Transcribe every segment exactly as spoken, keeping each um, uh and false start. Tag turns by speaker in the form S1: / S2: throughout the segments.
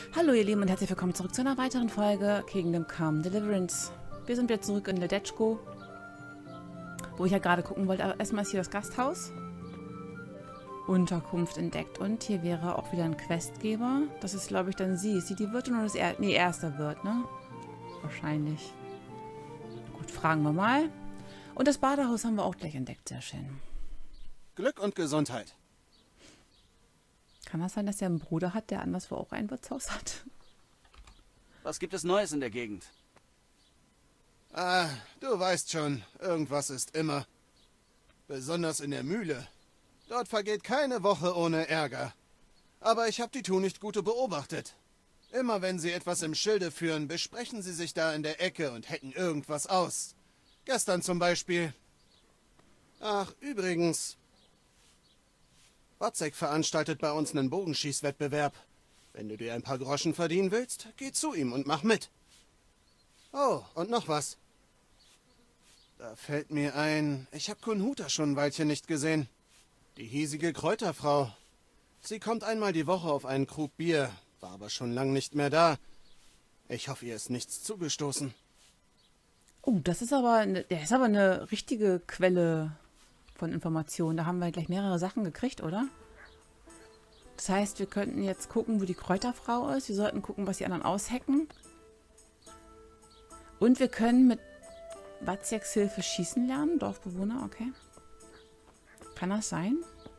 S1: Hallo ihr Lieben und herzlich willkommen zurück zu einer weiteren Folge Kingdom Come Deliverance. Wir sind wieder zurück in Ledetchko, wo ich ja gerade gucken wollte. Aber erstmal ist hier das Gasthaus. Unterkunft entdeckt. Und hier wäre auch wieder ein Questgeber. Das ist, glaube ich, dann sie. Ist sie die Wirtin oder das er nee, erster Wirt, ne? Wahrscheinlich. Gut, fragen wir mal. Und das Badehaus haben wir auch gleich entdeckt. Sehr schön.
S2: Glück und Gesundheit.
S1: Kann das sein, dass er einen Bruder hat, der anderswo auch ein Wirtshaus hat?
S3: Was gibt es Neues in der Gegend?
S2: Ah, du weißt schon, irgendwas ist immer. Besonders in der Mühle. Dort vergeht keine Woche ohne Ärger. Aber ich habe die Tunichtgute beobachtet. Immer wenn sie etwas im Schilde führen, besprechen sie sich da in der Ecke und hacken irgendwas aus. Gestern zum Beispiel. Ach, übrigens. Wacek veranstaltet bei uns einen Bogenschießwettbewerb. Wenn du dir ein paar Groschen verdienen willst, geh zu ihm und mach mit. Oh, und noch was. Da fällt mir ein, ich habe Kunhuta schon ein Weilchen nicht gesehen. Die hiesige Kräuterfrau. Sie kommt einmal die Woche auf einen Krug Bier, war aber schon lang nicht mehr da. Ich hoffe, ihr ist nichts zugestoßen.
S1: Oh, das ist aber, eine, der ist aber eine richtige Quelle von Informationen. Da haben wir gleich mehrere Sachen gekriegt, oder? Das heißt, wir könnten jetzt gucken, wo die Kräuterfrau ist. Wir sollten gucken, was die anderen aushacken. Und wir können mit Waceks Hilfe schießen lernen. Dorfbewohner, okay. Kann das sein?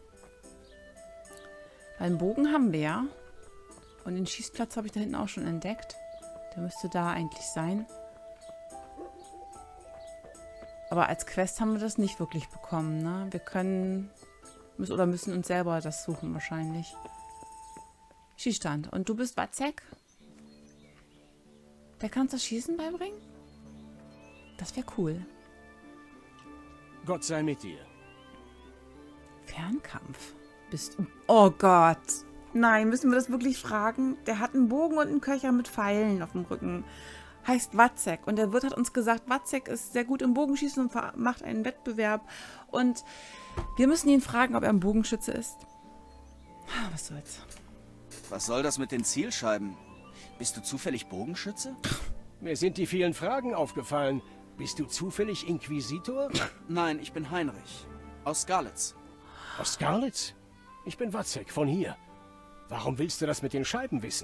S1: Weil einen Bogen haben wir ja. Und den Schießplatz habe ich da hinten auch schon entdeckt. Der müsste da eigentlich sein. Aber als Quest haben wir das nicht wirklich bekommen, ne? Wir können müssen, oder müssen uns selber das suchen wahrscheinlich. Schießstand. Und du bist Wacek? Der kann uns das Schießen beibringen? Das wäre cool.
S4: Gott sei mit dir.
S1: Fernkampf. Bist du... Oh Gott. Nein, müssen wir das wirklich fragen? Der hat einen Bogen und einen Köcher mit Pfeilen auf dem Rücken. Heißt Wacek. Und der Wirt hat uns gesagt, Wacek ist sehr gut im Bogenschießen und macht einen Wettbewerb. Und wir müssen ihn fragen, ob er ein Bogenschütze ist. Was soll's.
S3: Was soll das mit den Zielscheiben? Bist du zufällig Bogenschütze?
S4: Mir sind die vielen Fragen aufgefallen. Bist du zufällig Inquisitor?
S3: Nein, ich bin Heinrich. Aus Skalitz.
S4: Aus Skalitz? Ich bin Wacek, von hier. Warum willst du das mit den Scheiben wissen?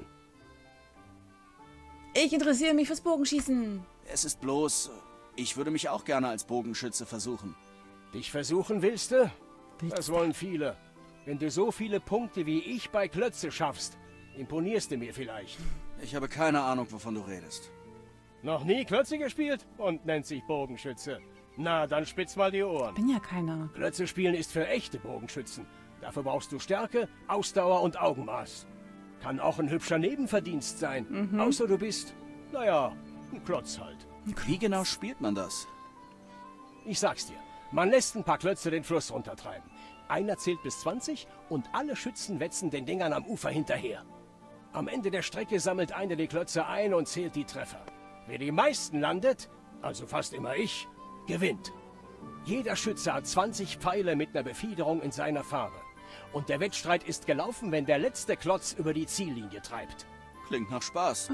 S1: Ich interessiere mich fürs Bogenschießen.
S3: Es ist bloß... Ich würde mich auch gerne als Bogenschütze versuchen.
S4: Dich versuchen willst du?
S1: Willst
S4: Das wollen viele. Wenn du so viele Punkte wie ich bei Klötze schaffst, imponierst du mir vielleicht.
S3: Ich habe keine Ahnung, wovon du redest.
S4: Noch nie Klötze gespielt und nennt sich Bogenschütze. Na, dann spitz mal die Ohren.
S1: Ich bin ja keiner.
S4: Klötze spielen ist für echte Bogenschützen. Dafür brauchst du Stärke, Ausdauer und Augenmaß. Kann auch ein hübscher Nebenverdienst sein. Mhm. Außer du bist, naja, ein Klotz halt.
S3: Wie genau spielt man das?
S4: Ich sag's dir. Man lässt ein paar Klötze den Fluss runtertreiben. Einer zählt bis zwanzig und alle Schützen wetzen den Dingern am Ufer hinterher. Am Ende der Strecke sammelt einer die Klötze ein und zählt die Treffer. Wer die meisten landet, also fast immer ich, gewinnt. Jeder Schütze hat zwanzig Pfeile mit einer Befiederung in seiner Farbe. Und der Wettstreit ist gelaufen, wenn der letzte Klotz über die Ziellinie treibt.
S3: Klingt nach Spaß.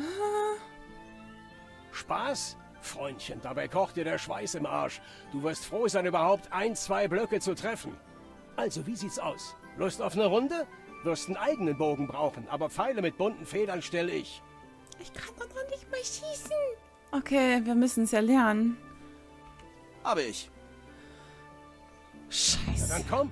S4: Spaß? Freundchen, dabei kocht dir der Schweiß im Arsch. Du wirst froh sein, überhaupt ein, zwei Blöcke zu treffen. Also, wie sieht's aus? Lust auf eine Runde? Wirst einen eigenen Bogen brauchen, aber Pfeile mit bunten Federn stelle ich.
S1: Ich kann doch noch nicht mal schießen. Okay, wir müssen es ja lernen.
S3: Aber ich.
S1: Scheiße.
S4: Na dann komm.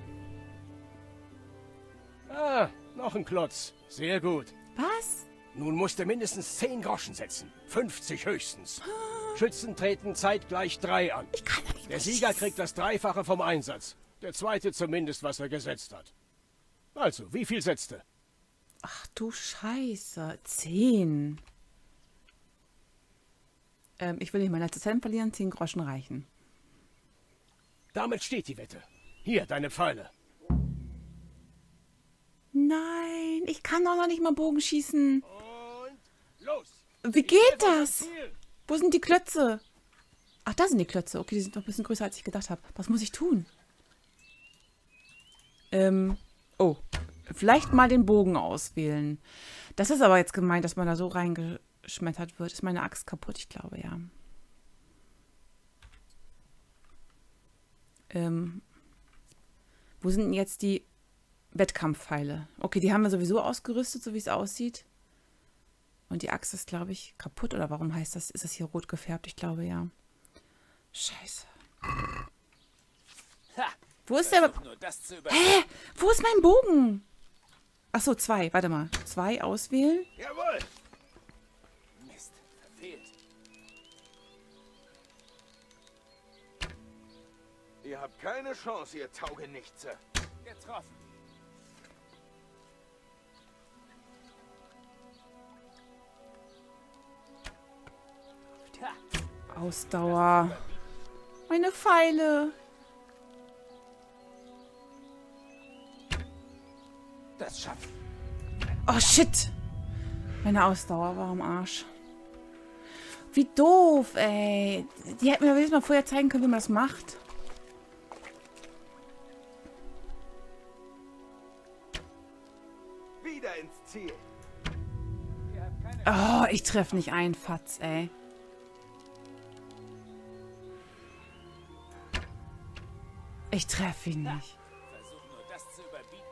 S4: Ah, noch ein Klotz. Sehr gut.
S1: Was?
S4: Nun musst du mindestens zehn Groschen setzen. fünfzig höchstens. Schützen treten zeitgleich drei an.
S1: Ich kann doch nicht
S4: Der
S1: mal
S4: Sieger
S1: schießen.
S4: kriegt das Dreifache vom Einsatz. Der zweite zumindest, was er gesetzt hat. Also, wie viel setzte?
S1: Ach du Scheiße. Zehn. Ähm, ich will nicht mein letztes Cent verlieren. Zehn Groschen reichen.
S4: Damit steht die Wette. Hier, deine Pfeile.
S1: Nein, ich kann doch noch nicht mal Bogen schießen.
S4: Und los!
S1: Wie geht das? Wo sind die Klötze? Ach, da sind die Klötze. Okay, die sind noch ein bisschen größer, als ich gedacht habe. Was muss ich tun? Ähm, oh. Vielleicht mal den Bogen auswählen. Das ist aber jetzt gemeint, dass man da so reingeschmettert wird. Ist meine Axt kaputt? Ich glaube, ja. Ähm, wo sind denn jetzt die Wettkampfpfeile? Okay, die haben wir sowieso ausgerüstet, so wie es aussieht. Und die Axt ist, glaube ich, kaputt. Oder warum heißt das? Ist das hier rot gefärbt? Ich glaube, ja. Scheiße.
S3: Ha,
S1: Wo ist der... Hä? Wo ist mein Bogen? Achso, zwei. Warte mal. Zwei auswählen.
S4: Jawohl!
S3: Mist, verfehlt.
S5: Ihr habt keine Chance, ihr Taugenichtse.
S3: Getroffen.
S1: Ausdauer. Meine Pfeile.
S3: Das schafft.
S1: Oh, shit. Meine Ausdauer war am Arsch. Wie doof, ey. Die hätten mir wenigstens mal vorher zeigen können, wie man das macht.
S5: Wieder ins Ziel.
S1: Oh, ich treffe nicht einen Fatz, ey. Ich treffe ihn nicht.
S3: Versuch nur das zu überbieten.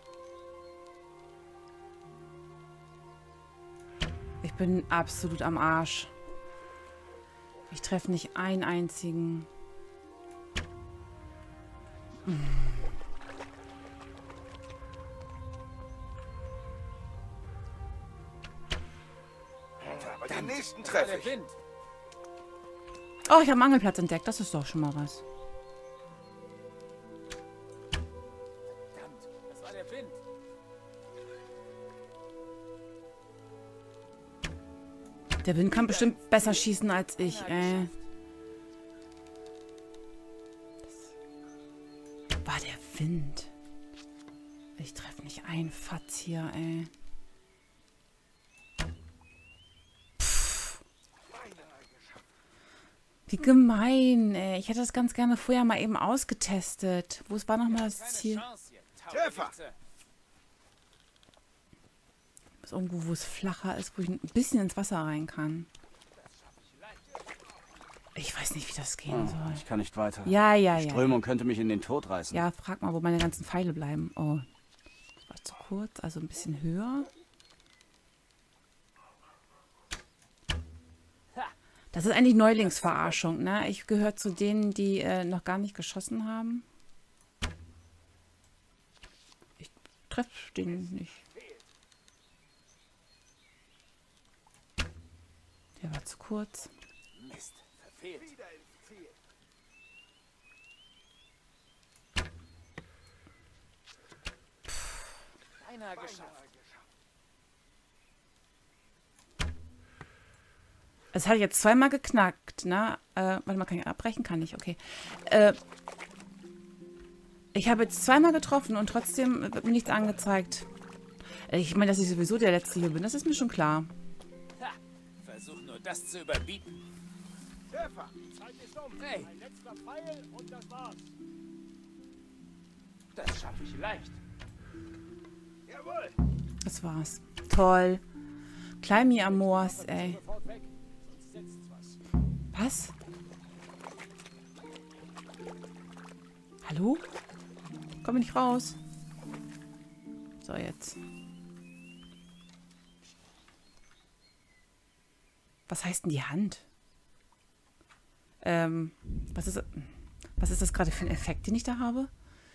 S1: Ich bin absolut am Arsch. Ich treffe nicht einen einzigen.
S5: Aber den nächsten treffe ich.
S3: Wind.
S1: Oh, ich habe einen Angelplatz entdeckt. Das ist doch schon mal was.
S3: Verdammt, das war der Wind.
S1: Der Wind kann bestimmt besser schießen als ich, ey. Das war der Wind. Ich treffe nicht einen Fatz hier, ey. Pff. Wie gemein, ey. Ich hätte das ganz gerne vorher mal eben ausgetestet. Wo war nochmal das Ziel?
S5: Treffer!
S1: Ist irgendwo, wo es flacher ist, wo ich ein bisschen ins Wasser rein kann. Ich weiß nicht, wie das gehen
S3: Oh,
S1: soll.
S3: ich kann nicht weiter.
S1: Ja, ja,
S3: Die
S1: ja.
S3: Strömung könnte mich in den Tod reißen.
S1: Ja, frag mal, wo meine ganzen Pfeile bleiben. Oh, das war zu kurz, also ein bisschen höher. Das ist eigentlich Neulingsverarschung, ne? Ich gehöre zu denen, die äh, noch gar nicht geschossen haben. Ich treffe den nicht. Der war zu kurz.
S3: Mist, verfehlt.
S5: Wieder ins Ziel.
S3: Beinahe geschafft.
S1: Es hat jetzt zweimal geknackt, ne? Äh, warte mal, kann ich abbrechen? Kann ich, okay. Äh, ich habe jetzt zweimal getroffen und trotzdem wird mir nichts angezeigt. Ich meine, dass ich sowieso der Letzte hier bin, das ist mir schon klar.
S3: Ha, versuch nur das zu überbieten.
S5: Treffer!
S4: Zeit ist um.
S3: Hey.
S4: Ein letzter Pfeil und das war's.
S3: Das schaffe ich leicht.
S5: Jawohl!
S1: Das war's. Toll. Kleimi Amors, ey.
S4: Sofort weg, sonst setzt was.
S1: Was? Hallo? Komm nicht raus. So, jetzt. Was heißt denn die Hand? Ähm, was ist, was ist das gerade für ein Effekt, den ich da habe?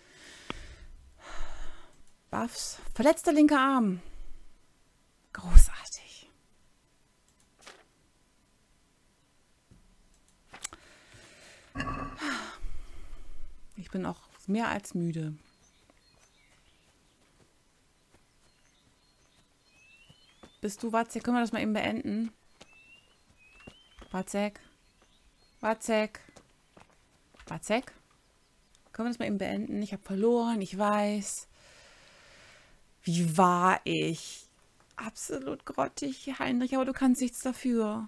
S1: Buffs. Verletzter linker Arm. Großartig. Ich bin auch mehr als müde. Bist du, Watzek? Können wir das mal eben beenden? Watzek? Watzek? Watzek? Können wir das mal eben beenden? Ich habe verloren, ich weiß. Wie war ich? Absolut grottig, Heinrich, aber du kannst nichts dafür.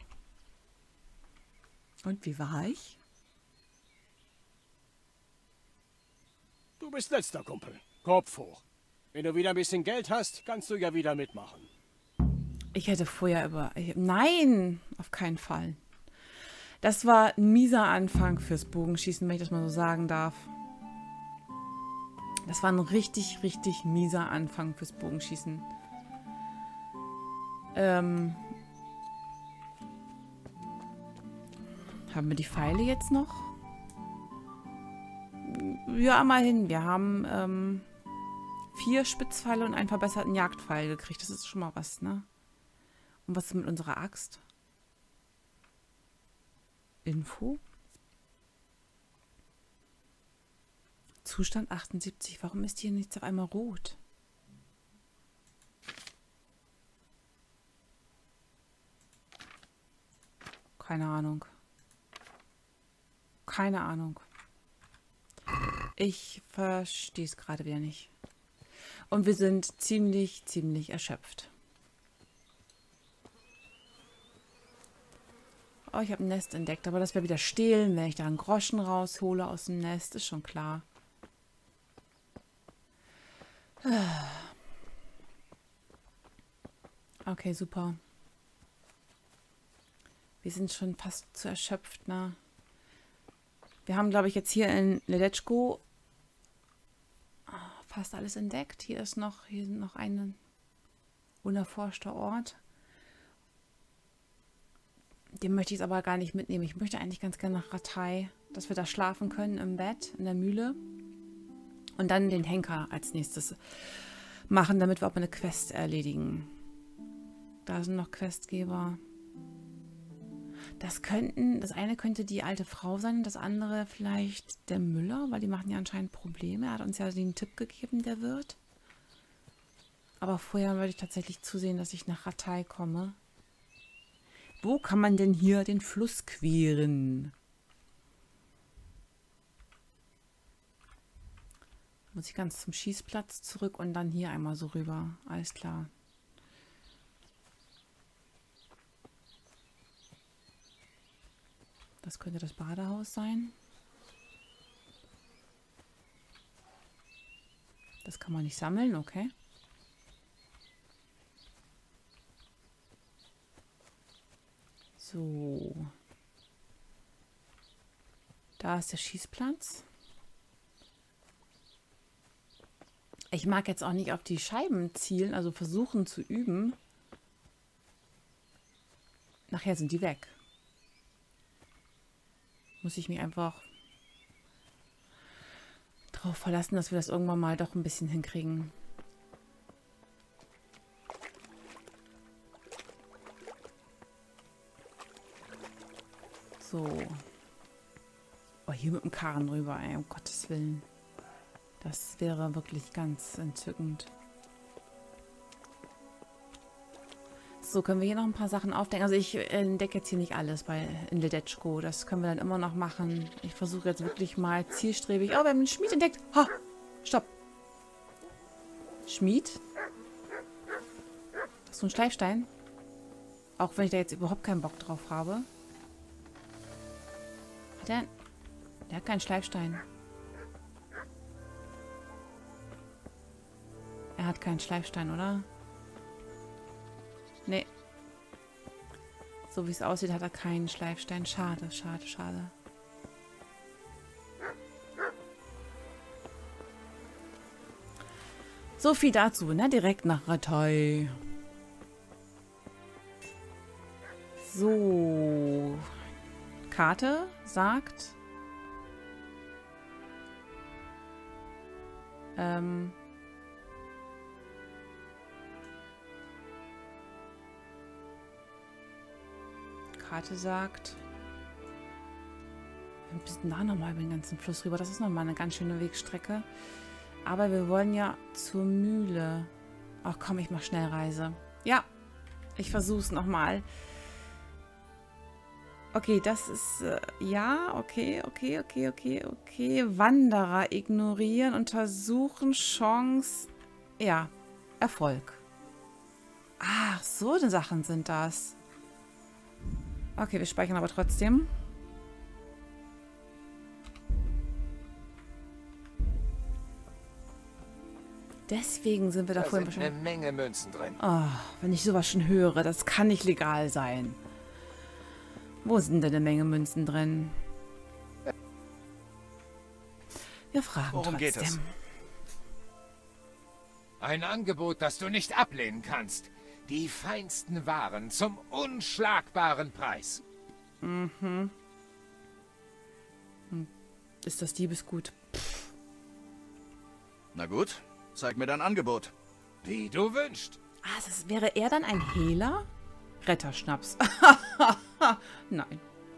S1: Und wie war ich?
S4: Du bist letzter, Kumpel. Kopf hoch. Wenn du wieder ein bisschen Geld hast, kannst du ja wieder mitmachen.
S1: Ich hätte vorher über... Nein, auf keinen Fall. Das war ein mieser Anfang fürs Bogenschießen, wenn ich das mal so sagen darf. Das war ein richtig, richtig mieser Anfang fürs Bogenschießen. Ähm... Haben wir die Pfeile jetzt noch? Ja, immerhin. Wir haben ähm, vier Spitzpfeile und einen verbesserten Jagdpfeil gekriegt. Das ist schon mal was, ne? Und was ist mit unserer Axt? Info? Zustand achtundsiebzig. Warum ist hier nichts auf einmal rot? Keine Ahnung. Keine Ahnung. Ich verstehe es gerade wieder nicht. Und wir sind ziemlich, ziemlich erschöpft. Oh, ich habe ein Nest entdeckt, aber das wäre wieder stehlen, wenn ich da einen Groschen raushole aus dem Nest. Ist schon klar. Okay, super. Wir sind schon fast zu erschöpft, ne? Wir haben, glaube ich, jetzt hier in Ledetschko fast alles entdeckt. Hier ist noch, hier sind noch ein unerforschter Ort. Den möchte ich jetzt aber gar nicht mitnehmen. Ich möchte eigentlich ganz gerne nach Rattay, dass wir da schlafen können im Bett, in der Mühle. Und dann den Henker als nächstes machen, damit wir auch mal eine Quest erledigen. Da sind noch Questgeber. Das könnten, das eine könnte die alte Frau sein, das andere vielleicht der Müller, weil die machen ja anscheinend Probleme. Er hat uns ja den Tipp gegeben, der Wirt. Aber vorher würde ich tatsächlich zusehen, dass ich nach Rattay komme. Wo kann man denn hier den Fluss queren? Muss ich ganz zum Schießplatz zurück und dann hier einmal so rüber. Alles klar. Das könnte das Badehaus sein. Das kann man nicht sammeln, okay. So. Da ist der Schießplatz. Ich mag jetzt auch nicht auf die Scheiben zielen, also versuchen zu üben. Nachher sind die weg. Muss ich mich einfach darauf verlassen, dass wir das irgendwann mal doch ein bisschen hinkriegen. So. Oh, hier mit dem Karren rüber, ey, um Gottes Willen. Das wäre wirklich ganz entzückend. So, können wir hier noch ein paar Sachen aufdecken. Also ich entdecke jetzt hier nicht alles bei in Ledetschko. Das können wir dann immer noch machen. Ich versuche jetzt wirklich mal zielstrebig. Oh, wir haben einen Schmied entdeckt. Ha! Stopp. Schmied? Das ist so ein Schleifstein. Auch wenn ich da jetzt überhaupt keinen Bock drauf habe. Hat der... Der hat keinen Schleifstein. Er hat keinen Schleifstein, oder? Nee. So wie es aussieht, hat er keinen Schleifstein. Schade, schade, schade. So viel dazu, ne? Direkt nach Rattay. So. Karte sagt... Ähm... Karte sagt, wir müssen da nochmal über den ganzen Fluss rüber. Das ist nochmal eine ganz schöne Wegstrecke. Aber wir wollen ja zur Mühle. Ach komm, ich mache Schnellreise. Ja, ich versuche es nochmal. Okay, das ist, äh, ja, okay, okay, okay, okay, okay. Wanderer ignorieren, untersuchen, Chance, ja, Erfolg. Ach, so eine Sachen sind das. Okay, wir speichern aber trotzdem. Deswegen sind wir da
S6: Da
S1: vorhin
S6: sind eine
S1: wahrscheinlich...
S6: Menge Münzen drin.
S1: Oh, wenn ich sowas schon höre, das kann nicht legal sein. Wo sind denn eine Menge Münzen drin? Wir fragen
S3: Worum
S1: trotzdem.
S3: geht es?
S6: Ein Angebot, das du nicht ablehnen kannst. Die feinsten Waren zum unschlagbaren Preis.
S1: Mhm. Hm. Ist das Diebesgut?
S3: Na gut, zeig mir dein Angebot.
S6: Wie du wünschst.
S1: Ah, das wäre er dann ein Hehler? Retterschnaps. Nein.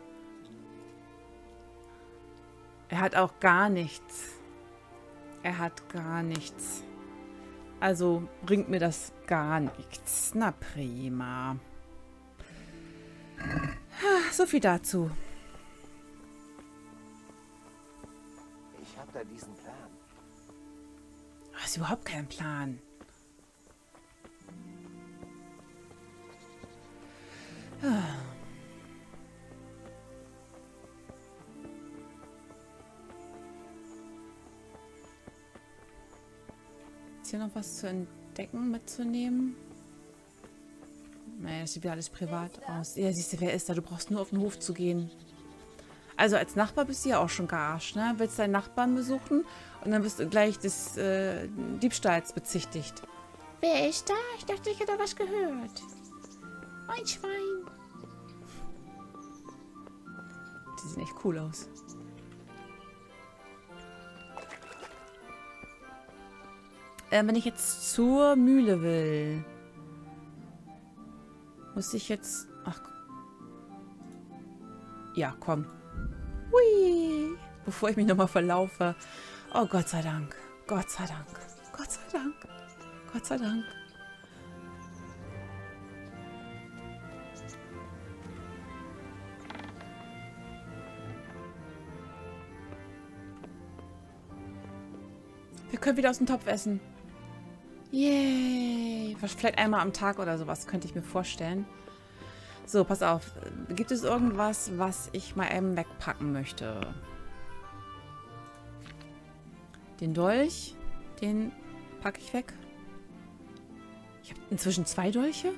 S1: Er hat auch gar nichts. Er hat gar nichts. Also bringt mir das gar nichts. Na prima. So viel dazu.
S6: Ich habe da diesen Plan.
S1: Das ist überhaupt kein Plan. Ist hier noch was zu entdecken, mitzunehmen? Naja, das sieht wieder alles privat aus. Ja, siehst du, wer ist da? Du brauchst nur auf den Hof zu gehen. Also als Nachbar bist du ja auch schon gearscht, ne? Willst deinen Nachbarn besuchen und dann bist du gleich des äh, Diebstahls bezichtigt. Wer ist da? Ich dachte, ich hätte was gehört. Ein Schwein. Die sehen echt cool aus. Äh, wenn ich jetzt zur Mühle will, muss ich jetzt... Ach. Ja, komm. Hui. Bevor ich mich nochmal verlaufe. Oh, Gott sei Dank. Gott sei Dank. Gott sei Dank. Gott sei Dank. Wir können wieder aus dem Topf essen. Yay. Vielleicht einmal am Tag oder sowas, könnte ich mir vorstellen. So, pass auf. Gibt es irgendwas, was ich mal eben wegpacken möchte? Den Dolch, den packe ich weg. Ich habe inzwischen zwei Dolche.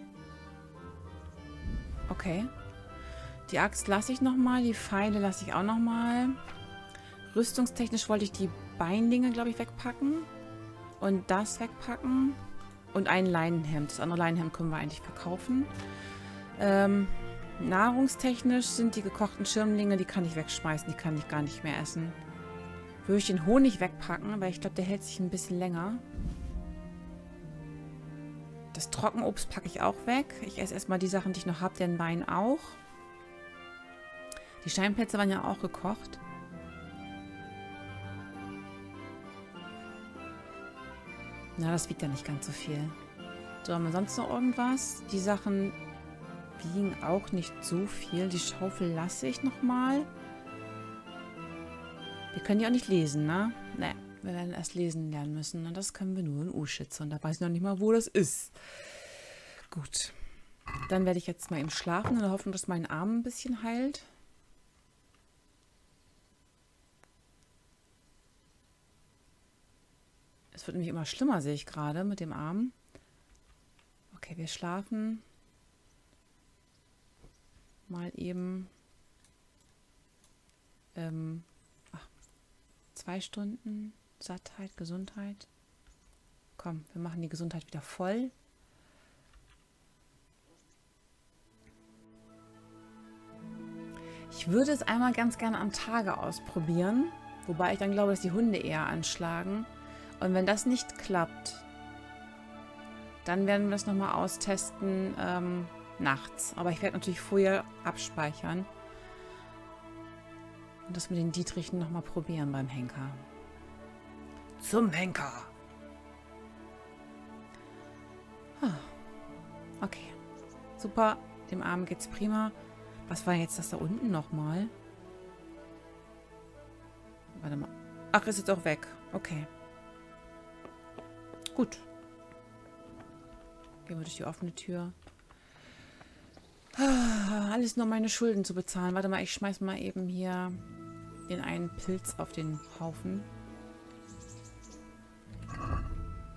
S1: Okay. Die Axt lasse ich nochmal, die Pfeile lasse ich auch nochmal. Rüstungstechnisch wollte ich die Beinlinge, glaube ich, wegpacken. Und das wegpacken. Und ein Leinenhemd. Das andere Leinenhemd können wir eigentlich verkaufen. Ähm, nahrungstechnisch sind die gekochten Schirmlinge, die kann ich wegschmeißen. Die kann ich gar nicht mehr essen. Würde ich den Honig wegpacken, weil ich glaube, der hält sich ein bisschen länger. Das Trockenobst packe ich auch weg. Ich esse erstmal die Sachen, die ich noch habe, den Wein auch. Die Steinplätze waren ja auch gekocht. Na, das wiegt ja nicht ganz so viel. So, haben wir sonst noch irgendwas? Die Sachen wiegen auch nicht so viel. Die Schaufel lasse ich nochmal. Wir können ja auch nicht lesen, ne? Ne, wir werden erst lesen lernen müssen. Und das können wir nur in U-Schütze. Und da weiß ich noch nicht mal, wo das ist. Gut. Dann werde ich jetzt mal eben schlafen und hoffen, dass mein Arm ein bisschen heilt. Es wird nämlich immer schlimmer, sehe ich gerade, mit dem Arm. Okay, wir schlafen. Mal eben ähm, ach, zwei Stunden Sattheit, Gesundheit. Komm, wir machen die Gesundheit wieder voll. Ich würde es einmal ganz gerne am Tage ausprobieren, wobei ich dann glaube, dass die Hunde eher anschlagen. Und wenn das nicht klappt, dann werden wir das nochmal austesten ähm, nachts. Aber ich werde natürlich vorher abspeichern und das mit den Dietrichen nochmal probieren beim Henker. Zum Henker! Ah, okay, super. Dem Arm geht's prima. Was war jetzt das da unten nochmal? Warte mal. Ach, ist jetzt auch weg. Okay. Gut. Gehen wir durch die offene Tür. Ah, alles nur meine Schulden zu bezahlen. Warte mal, ich schmeiß mal eben hier den einen Pilz auf den Haufen.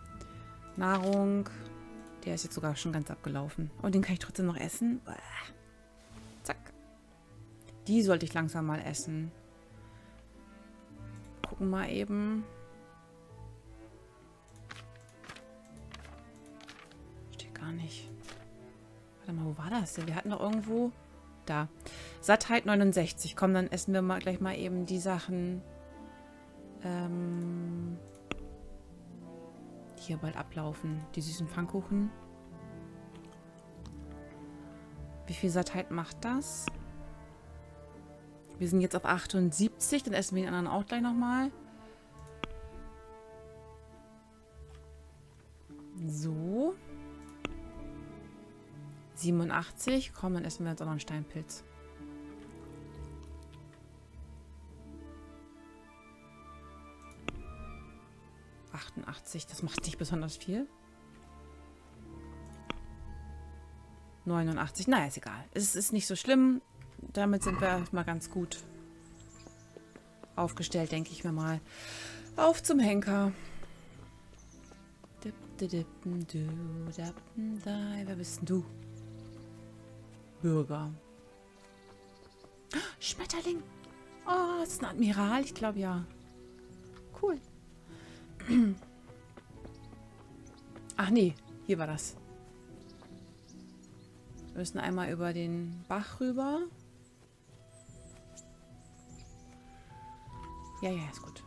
S1: Nahrung. Der ist jetzt sogar schon ganz abgelaufen. Und den kann ich trotzdem noch essen. Zack. Die sollte ich langsam mal essen. Gucken mal eben. Steht gar nicht. Warte mal, wo war das denn? Wir hatten doch irgendwo... Da. Sattheit neunundsechzig. Komm, dann essen wir mal gleich mal eben die Sachen... Ähm... die hier bald ablaufen. Die süßen Pfannkuchen. Wie viel Sattheit macht das? Wir sind jetzt auf achtundsiebzig. Dann essen wir den anderen auch gleich nochmal. So. siebenundachtzig. Komm, dann essen wir jetzt auch noch einen Steinpilz. achtundachtzig. Das macht nicht besonders viel. neunundachtzig. Naja, ist egal. Es ist nicht so schlimm. Damit sind wir mal ganz gut aufgestellt, denke ich mir mal. Auf zum Henker. Wer bist denn du? Bürger. Schmetterling. Oh, das ist ein Admiral. Ich glaube ja. Cool. Ach nee, hier war das. Wir müssen einmal über den Bach rüber. Ja, ja, ist gut.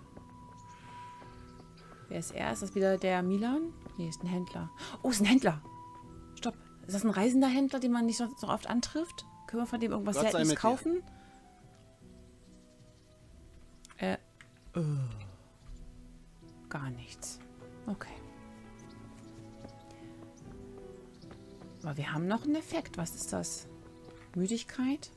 S1: Wer ist er? Ist das wieder der Milan? Nee, ist ein Händler. Oh, ist ein Händler. Stopp. Ist das ein reisender Händler, den man nicht so, so oft antrifft? Können wir von dem irgendwas
S2: Gott sei
S1: Seltenes
S2: mit
S1: kaufen? Äh. äh. Gar nichts. Okay. Aber wir haben noch einen Effekt. Was ist das? Müdigkeit?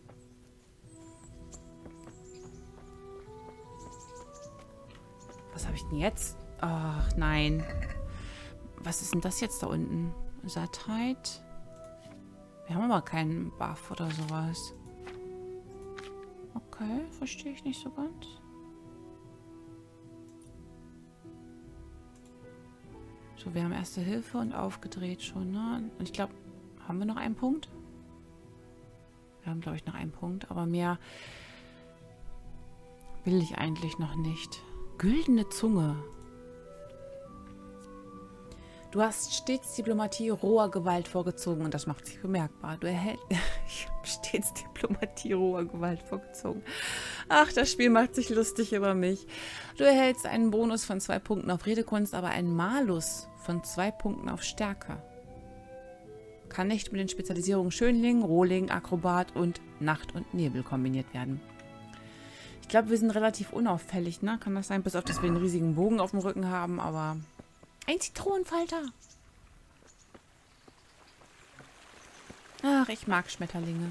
S1: Was habe ich denn jetzt? Ach, nein. Was ist denn das jetzt da unten? Sattheit? Wir haben aber keinen Buff oder sowas. Okay, verstehe ich nicht so ganz. So, wir haben Erste Hilfe und aufgedreht schon, ne? Und ich glaube, haben wir noch einen Punkt? Wir haben, glaube ich, noch einen Punkt, aber mehr will ich eigentlich noch nicht. Güldene Zunge. Du hast stets Diplomatie roher Gewalt vorgezogen und das macht sich bemerkbar. Du erhältst... Ich habe stets Diplomatie roher Gewalt vorgezogen. Ach, das Spiel macht sich lustig über mich. Du erhältst einen Bonus von zwei Punkten auf Redekunst, aber einen Malus von zwei Punkten auf Stärke. Kann nicht mit den Spezialisierungen Schönling, Rohling, Akrobat und Nacht und Nebel kombiniert werden. Ich glaube, wir sind relativ unauffällig, ne? Kann das sein? Bis auf, dass wir einen riesigen Bogen auf dem Rücken haben, aber... Ein Zitronenfalter! Ach, ich mag Schmetterlinge.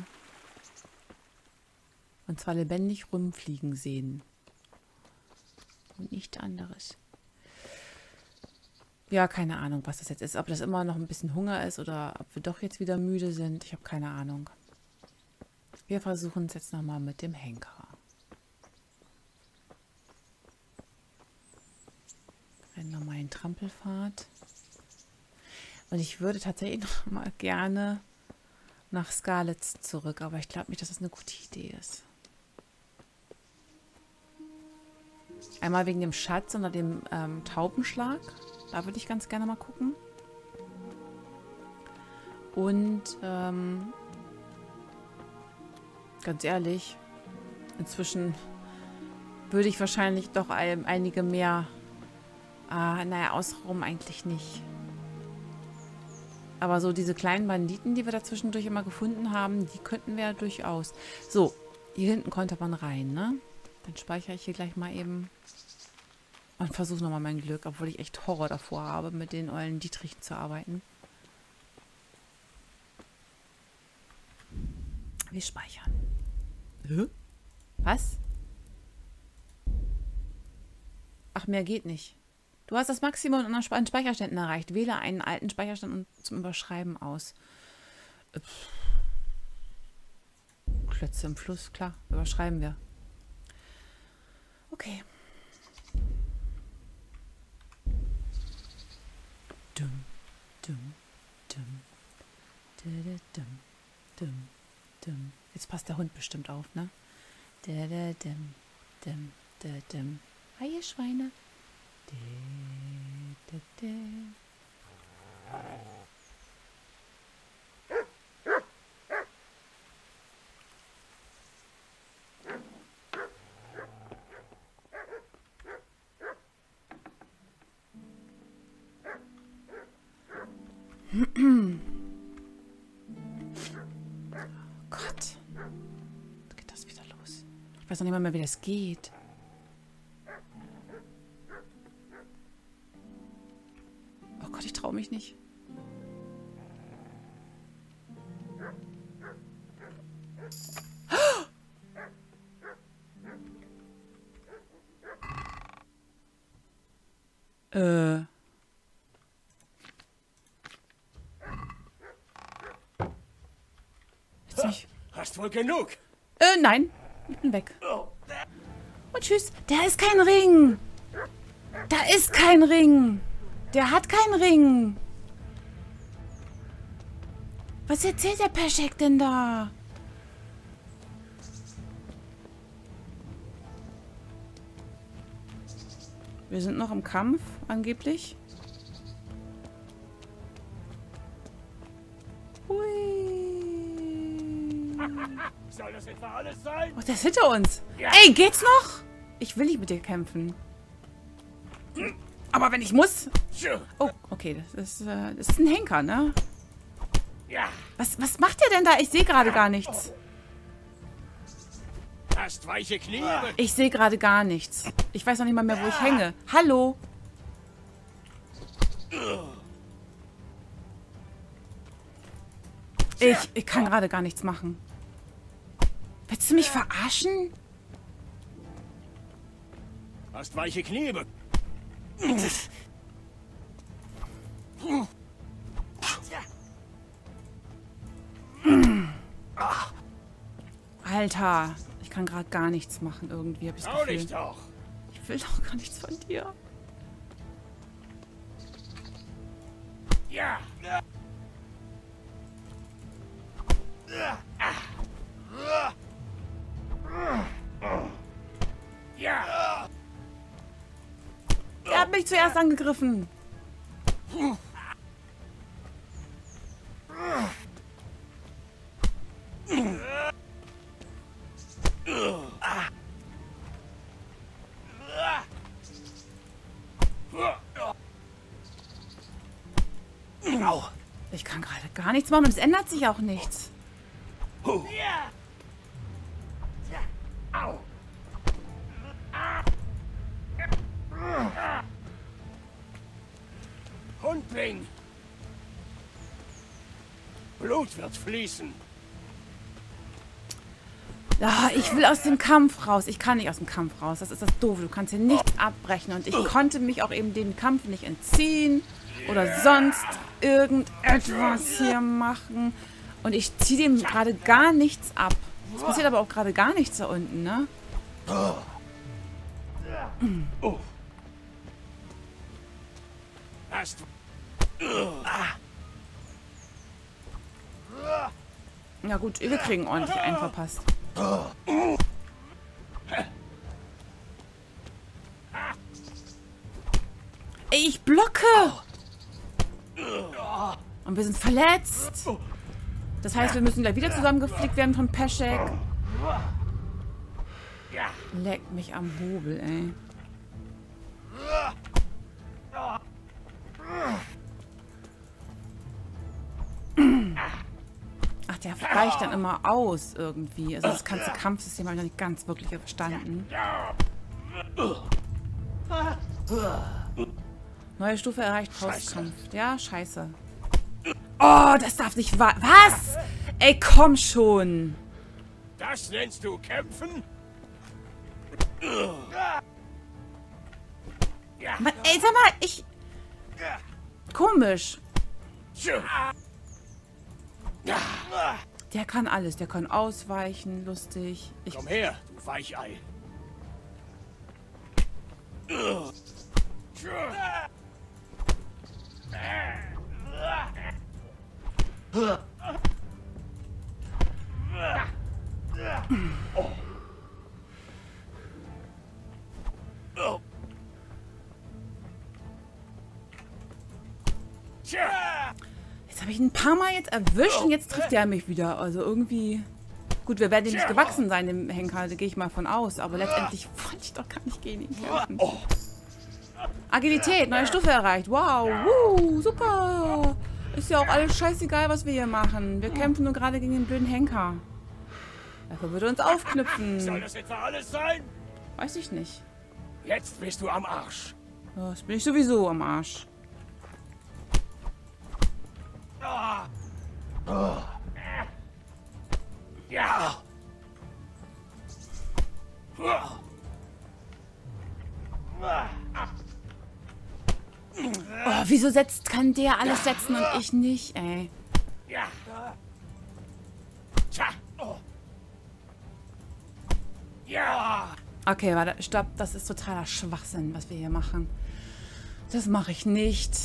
S1: Und zwar lebendig rumfliegen sehen. Und nichts anderes. Ja, keine Ahnung, was das jetzt ist. Ob das immer noch ein bisschen Hunger ist oder ob wir doch jetzt wieder müde sind. Ich habe keine Ahnung. Wir versuchen es jetzt nochmal mit dem Henker. Einen normalen Trampelpfad. Und ich würde tatsächlich noch mal gerne nach Skalitz zurück. Aber ich glaube nicht, dass das eine gute Idee ist. Einmal wegen dem Schatz oder dem ähm, Taubenschlag. Da würde ich ganz gerne mal gucken. Und ähm, ganz ehrlich, inzwischen würde ich wahrscheinlich doch ein, einige mehr... Ah, naja, außenrum eigentlich nicht. Aber so diese kleinen Banditen, die wir da zwischendurch immer gefunden haben, die könnten wir ja durchaus. So, hier hinten konnte man rein, ne? Dann speichere ich hier gleich mal eben und versuche nochmal mein Glück, obwohl ich echt Horror davor habe, mit den ollen Dietrichen zu arbeiten. Wir speichern. Hä? Was? Ach, mehr geht nicht. Du hast das Maximum an Speicherständen erreicht. Wähle einen alten Speicherstand zum Überschreiben aus. Pff. Klötze im Fluss, klar. Überschreiben wir. Okay. Dum, Dum, dum, dum, dum, dum, dum. Jetzt passt der Hund bestimmt auf, ne? Dum, dum, dum, dum, dum. Hi, ihr Schweine. Dum, dum, dum. Gott. Jetzt geht das wieder los. Ich weiß noch nicht mal mehr, wie das geht. Oh Gott, ich traue mich nicht. Äh. Jetzt mich.
S4: Hast wohl genug.
S1: Äh, nein. Ich bin weg. Und tschüss. Der ist kein Ring. Da ist kein Ring. Der hat keinen Ring. Was erzählt der Peschek denn da? Wir sind noch im Kampf, angeblich. Hui.
S4: Soll das etwa alles sein?
S1: Oh, der ist hinter uns.
S4: Ja.
S1: Ey, geht's noch? Ich will nicht mit dir kämpfen. Aber wenn ich muss... Oh, okay, das ist, äh, das ist ein Henker, ne?
S4: Ja.
S1: Was, was macht der denn da? Ich sehe gerade gar nichts.
S4: Hast weiche Knie.
S1: Ich sehe gerade gar nichts. Ich weiß noch nicht mal mehr, wo ich hänge. Hallo? Ich, ich kann gerade gar nichts machen. Willst du mich verarschen?
S4: Hast weiche Knie.
S1: Alter, ich kann gerade gar nichts machen irgendwie, hab ich das
S4: Trau dich
S1: Gefühl.
S4: doch.
S1: Ich will doch gar nichts von dir.
S4: Ja. Ja.
S1: Er hat mich zuerst angegriffen. Ich kann gerade gar nichts machen und es ändert sich auch nichts.
S4: Au. Hundling. Blut wird fließen.
S1: Ah, ich will aus dem Kampf raus. Ich kann nicht aus dem Kampf raus. Das ist das Doofe. Du kannst hier nichts abbrechen. Und ich konnte mich auch eben dem Kampf nicht entziehen. Oder sonst irgendetwas hier machen. Und ich ziehe dem gerade gar nichts ab. Es passiert aber auch gerade gar nichts da unten, ne?
S4: Hast
S1: Ja gut, wir kriegen ordentlich einen verpasst. Ey, ich blocke! Und wir sind verletzt. Das heißt, wir müssen gleich wieder zusammengeflickt werden von Peschek. Leck mich am Hobel, ey. Ach, der weicht dann immer aus irgendwie. Also das ganze Kampfsystem habe ich noch nicht ganz wirklich verstanden. Neue Stufe erreicht, Faustkampf. Ja, scheiße. Oh, das darf nicht wahr... Was? Ey, komm schon.
S4: Das nennst du kämpfen?
S1: Mann, ey, sag mal, ich... Komisch. Der kann alles. Der kann ausweichen, lustig. Ich,
S4: Komm her, du Weichei.
S1: Jetzt habe ich ihn ein paar Mal jetzt erwischt und jetzt trifft er mich wieder. Also irgendwie... Gut, wir werden ihm nicht gewachsen sein, dem Henker, da gehe ich mal von aus. Aber letztendlich wollte ich doch gar nicht gegen ihn kämpfen. Agilität, neue Stufe erreicht. Wow, woo, super. Ist ja auch alles scheißegal, was wir hier machen. Wir kämpfen nur gerade gegen den blöden Henker. Dafür würde uns aufknüpfen.
S4: Soll das etwa alles sein?
S1: Weiß ich nicht.
S4: Jetzt bist du am Arsch.
S1: Ja, das bin ich sowieso am Arsch.
S4: Ja.
S1: Oh, wieso setzt, kann der alles setzen und ich nicht, ey?
S4: Ja. Tja. Ja.
S1: Okay, warte, stopp. Das ist totaler Schwachsinn, was wir hier machen. Das mache ich nicht.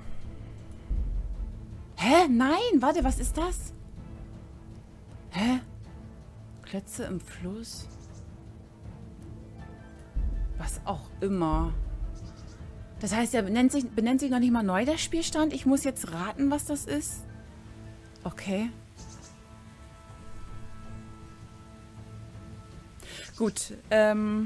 S1: Hä? Nein, warte, was ist das? Hä? Klötze im Fluss? Was auch immer. Das heißt, er benennt sich, benennt sich noch nicht mal neu, der Spielstand. Ich muss jetzt raten, was das ist. Okay. Gut, ähm...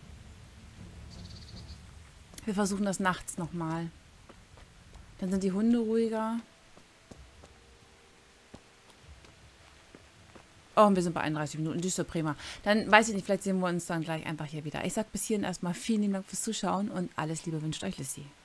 S1: wir versuchen das nachts nochmal. Dann sind die Hunde ruhiger. Oh, und wir sind bei einunddreißig Minuten. Das ist so prima. Dann weiß ich nicht, vielleicht sehen wir uns dann gleich einfach hier wieder. Ich sag bis hierhin erstmal vielen lieben Dank fürs Zuschauen und alles Liebe wünscht euch Lissy.